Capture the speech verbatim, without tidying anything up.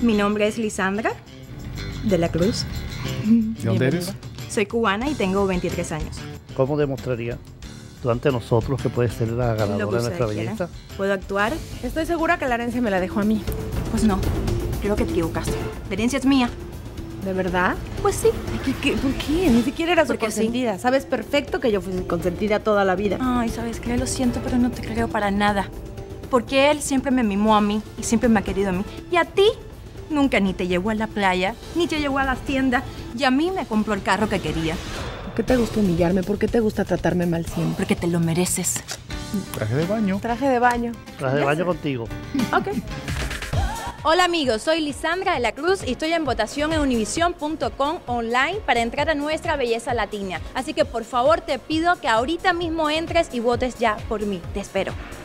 Mi nombre es Lisandra de la Cruz. ¿De dónde eres? Soy cubana y tengo veintitrés años. ¿Cómo demostraría tú ante nosotros que puedes ser la Lo que ganadora de nuestra ustedes belleza? quieran. ¿Puedo actuar? Estoy segura que la herencia me la dejó a mí. Pues no. Creo que te equivocaste. La herencia es mía. ¿De verdad? Pues sí. ¿Qué, qué, ¿Por qué? Ni siquiera era su Porque sí. consentida. Sabes perfecto que yo fui su consentida toda la vida. Ay, ¿sabes qué? Lo siento, pero no te creo para nada. Porque él siempre me mimó a mí y siempre me ha querido a mí. Y a ti nunca ni te llevó a la playa, ni te llevó a la tienda. Y a mí me compró el carro que quería. ¿Por qué te gusta humillarme? ¿Por qué te gusta tratarme mal siempre? Porque te lo mereces. Traje de baño. Traje de baño. Traje de baño contigo. Ok. Hola amigos, soy Lisandra de la Cruz y estoy en votación en univision punto com online para entrar a nuestra belleza latina. Así que por favor te pido que ahorita mismo entres y votes ya por mí. Te espero.